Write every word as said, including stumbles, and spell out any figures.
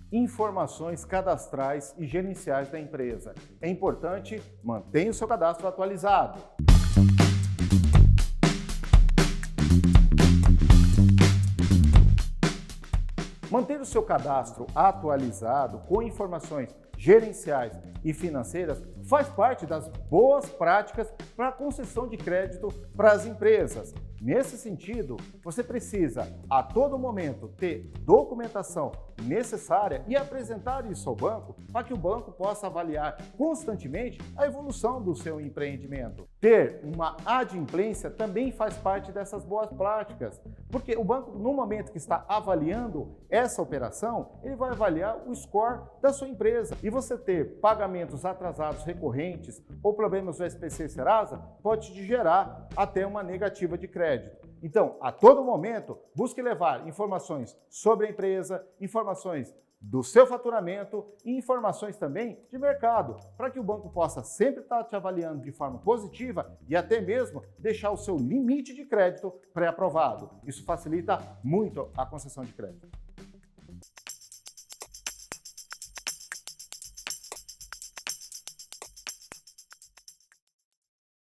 informações cadastrais e gerenciais da empresa. É importante manter o seu cadastro atualizado. Manter o seu cadastro atualizado com informações gerenciais e financeiras faz parte das boas práticas para a concessão de crédito para as empresas. Nesse sentido, você precisa a todo momento ter documentação necessária e apresentar isso ao banco para que o banco possa avaliar constantemente a evolução do seu empreendimento. Ter uma adimplência também faz parte dessas boas práticas, porque o banco, no momento que está avaliando essa operação, ele vai avaliar o score da sua empresa. E você ter pagamentos atrasados recorrentes ou problemas do S P C Serasa pode te gerar até uma negativa de crédito. Então, a todo momento, busque levar informações sobre a empresa, informações do seu faturamento e informações também de mercado, para que o banco possa sempre estar te avaliando de forma positiva e até mesmo deixar o seu limite de crédito pré-aprovado. Isso facilita muito a concessão de crédito.